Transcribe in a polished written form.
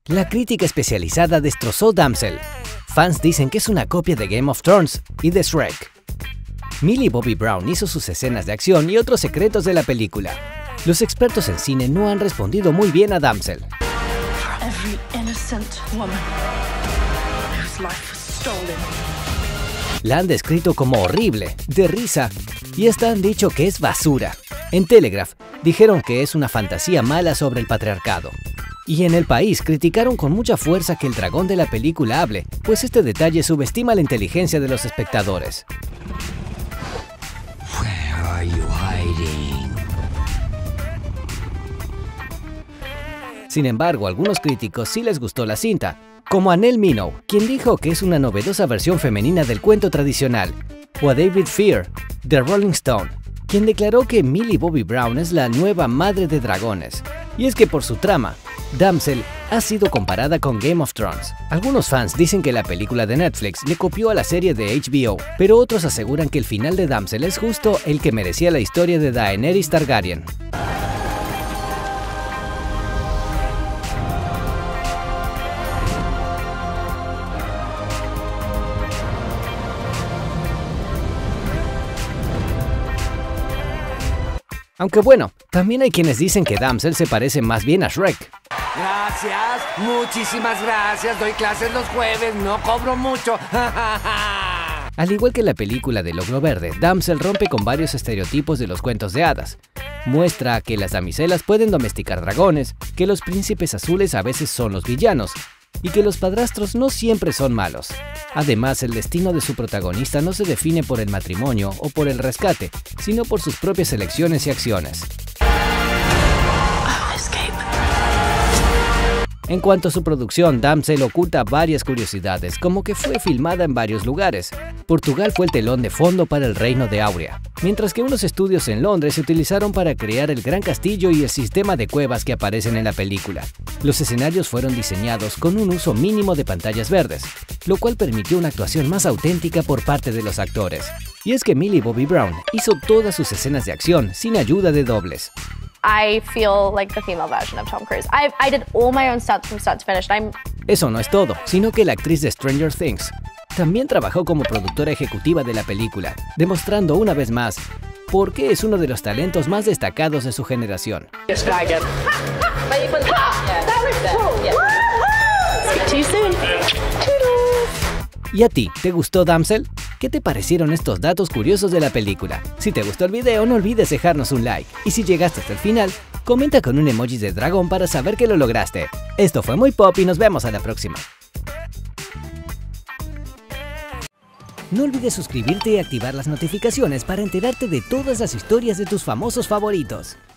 La crítica especializada destrozó Damsel. Fans dicen que es una copia de Game of Thrones y de Shrek. Millie Bobby Brown hizo sus escenas de acción y otros secretos de la película. Los expertos en cine no han respondido muy bien a Damsel. La han descrito como horrible, de risa, y hasta han dicho que es basura. En Telegraph dijeron que es una fantasía mala sobre el patriarcado. Y en El País criticaron con mucha fuerza que el dragón de la película hable, pues este detalle subestima la inteligencia de los espectadores. Where are you hiding? Sin embargo, a algunos críticos sí les gustó la cinta, como a Nell Minow, quien dijo que es una novedosa versión femenina del cuento tradicional, o a David Fear, de Rolling Stone, quien declaró que Millie Bobby Brown es la nueva madre de dragones. Y es que por su trama, Damsel ha sido comparada con Game of Thrones. Algunos fans dicen que la película de Netflix le copió a la serie de HBO, pero otros aseguran que el final de Damsel es justo el que merecía la historia de Daenerys Targaryen. Aunque bueno, también hay quienes dicen que Damsel se parece más bien a Shrek. Gracias, muchísimas gracias. Doy clases los jueves, no cobro mucho. Al igual que la película de Logro Verde, Damsel rompe con varios estereotipos de los cuentos de hadas. Muestra que las damiselas pueden domesticar dragones, que los príncipes azules a veces son los villanos, y que los padrastros no siempre son malos. Además, el destino de su protagonista no se define por el matrimonio o por el rescate, sino por sus propias elecciones y acciones. En cuanto a su producción, Damsel oculta varias curiosidades, como que fue filmada en varios lugares. Portugal fue el telón de fondo para el reino de Aurea, mientras que unos estudios en Londres se utilizaron para crear el gran castillo y el sistema de cuevas que aparecen en la película. Los escenarios fueron diseñados con un uso mínimo de pantallas verdes, lo cual permitió una actuación más auténtica por parte de los actores. Y es que Millie Bobby Brown hizo todas sus escenas de acción sin ayuda de dobles. I feel like the female version of Tom Cruise. I did all my own stunts from start to finish. Eso no es todo, sino que la actriz de Stranger Things también trabajó como productora ejecutiva de la película, demostrando una vez más por qué es uno de los talentos más destacados de su generación. ¿Y a ti, te gustó Damsel? ¿Qué te parecieron estos datos curiosos de la película? Si te gustó el video, no olvides dejarnos un like. Y si llegaste hasta el final, comenta con un emoji de dragón para saber que lo lograste. Esto fue Muy Pop y nos vemos a la próxima. No olvides suscribirte y activar las notificaciones para enterarte de todas las historias de tus famosos favoritos.